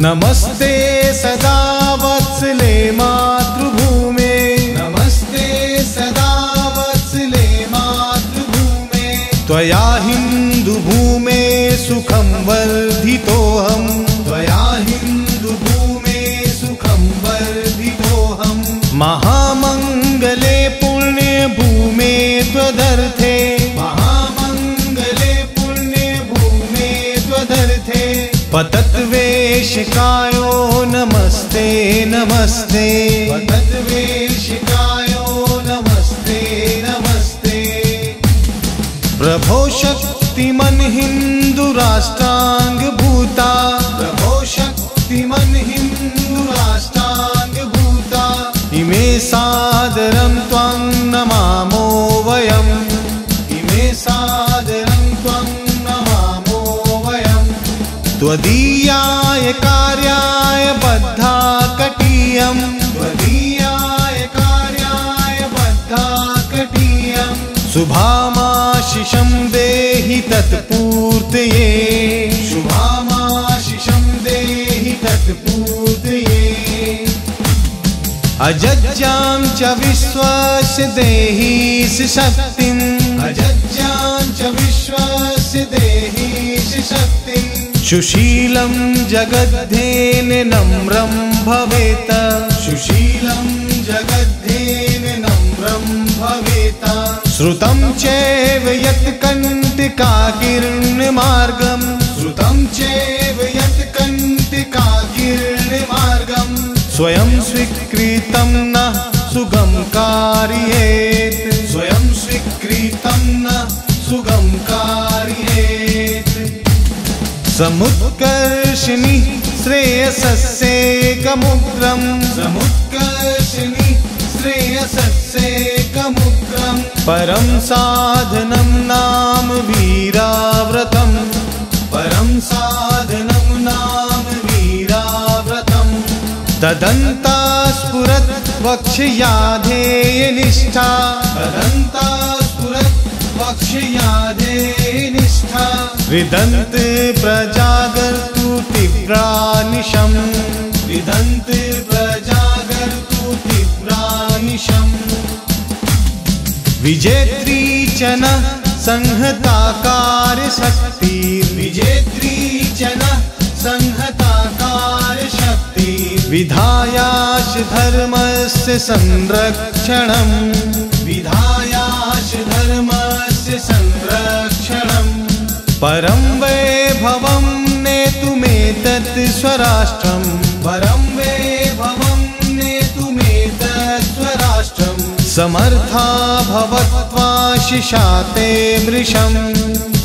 नमस्ते सदा वत्सले मातृभूमे, नमस्ते सदा वत्सले मातृभूमे। त्वया हिन्दुभूमे सुखं वर्धितोऽहम्, त्वया हिन्दुभूमे सुखं वर्धितोऽहम्। महामङ्गले पुण्यभूमे त्वदर्थे, महामङ्गले पुण्यभूमे त्वदर्थे। पतद्वेषकायो नमस्ते नमस्ते, पतद्वेषकायो नमस्ते नमस्ते। प्रभो शक्तिमन् हिन्दुराष्ट्राङ्गभूता, प्रभो शक्तिमन् हिन्दुराष्ट्राङ्गभूता। इमे सादरं त्वां नमामो वयम्, इमे सादरं त्वां नमामो वयम्। त्वदीयाय कार्याय बद्धा कटीयम्, त्वदीयाय कार्याय बद्धा कटीयम्। शुभामाशिषं देहि तत्पूर्तये, शुभामाशिषं देहि तत्पूर्तये। अजज्जां च विश्वस्य देहि शक्तिम्, अजज्जां च विश्वस्य देहि शक्तिम्। सुशीलं जगद्धेन नम्रं भवेत, सुशीलं जगद्धेन नम्रं भवेत। श्रुतं चैव यत् कण्टकाकीर्णमार्गम्, श्रुतं चैव यत् कण्टकाकीर्णमार्गम्। स्वयं स्वीकृतं न सुगं कारयेत्, स्वयं स्वीकृतं न सुगं कारयेत्। समुत्कर्षिणि श्रेयसस्येकमुग्रम्, समुत्कर्षिणि श्रेयसस्येकमुग्रम्। परं साधनं नाम वीराव्रतम्, परं साधनं नाम वीराव्रतम्। तदन्ता स्फुरत् वक्ष्याधेयनिष्ठा, तदन्ता स्फुरत् वक्ष्याधेयनिष्ठा। हृदन्त प्रजागर्तु तीव्रानिशम्, हृदन्त प्रजागर्तु तीव्रानिशम्। विजेत्री च न संहताकार शक्ति, विजेत्री च न संहताकार शक्ति। विधायाश धर्मस्य संरक्षणम्, विधायाश धर्मस्य संरक्षणम्। परं वैभवं नेतुमेतत् स्वराष्ट्रम्, परं वैभवं नेतुमेतत् स्वराष्ट्रम्। समर्था भवत्वा शिशाते मृषम्,